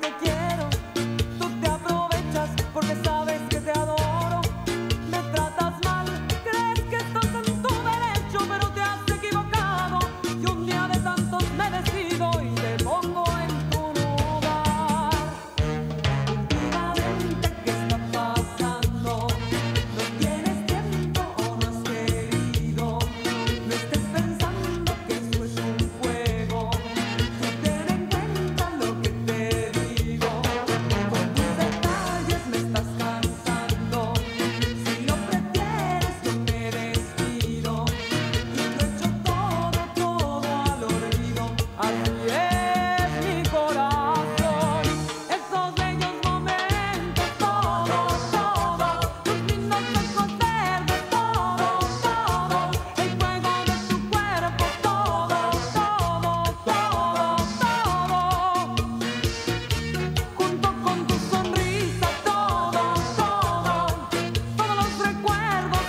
te quiero, tú te aprovechas porque sabes que te adoro. Me tratas mal, crees que estás en tu derecho, pero te has equivocado. Y un día de tantos me decido y te pongo en tu lugar. Últimamente, ¿qué está pasando? ¿No tienes tiempo o no has querido? No estés pensando que esto es un juego. Tú ten en cuenta lo que te digo. Con tus detalles me estás cansando. Si lo prefieres yo me despido. Y lo echo todo al olvido. Así es mi corazón. Esos bellos momentos, todo, tus lindos ojos verdes, todo, el fuego de tu cuerpo, todo, junto con tu sonrisa, todos los recuerdos,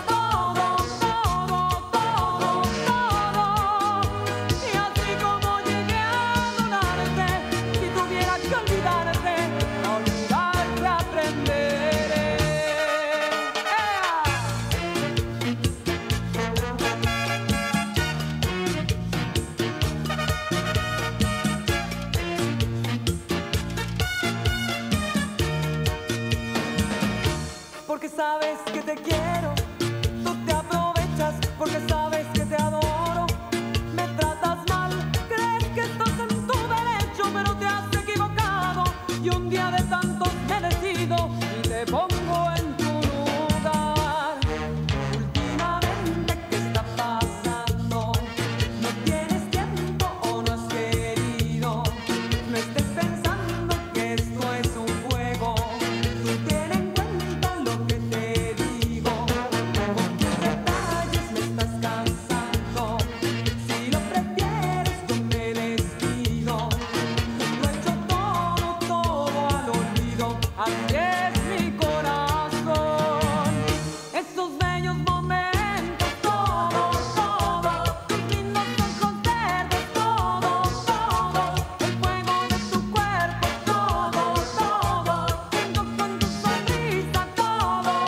y así como llegué a adorarte, si tuviera que olvidarte, a olvidarte aprenderé. Porque sabes que te quiero, tú te aprovechas porque sabes que te adoro. Me tratas mal, crees que estás en tu derecho, pero te has equivocado. Y un día de tantos me decido y te pongo en tu lugar. Últimamente, ¿qué está pasando? ¿No tienes tiempo o no has querido? No estés pensando que esto es un juego. Tú ten en cuenta lo que te digo. Con tus detalles me estás cansando. Si lo prefieres yo me despido. Lo echo todo al olvido. Así es mi corazón. Esos bellos momentos, todo, tus lindos ojos verdes, todo, el fuego de tu cuerpo, todo, el fuego de tu cuerpo, todo, junto con tu sonrisa, todo,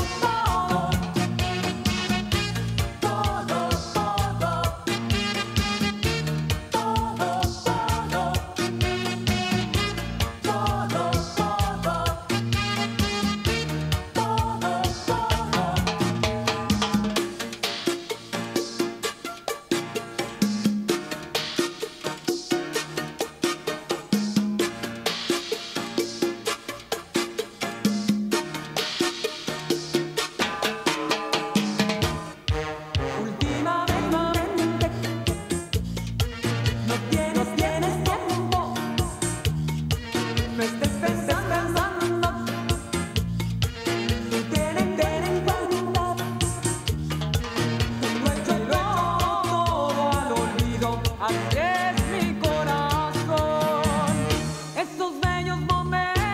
últimamente, no tienes tiempo, no estés pensando, tú ten en cuenta, lo echo todo al olvido. Así es mi corazón. Esos bellos momentos,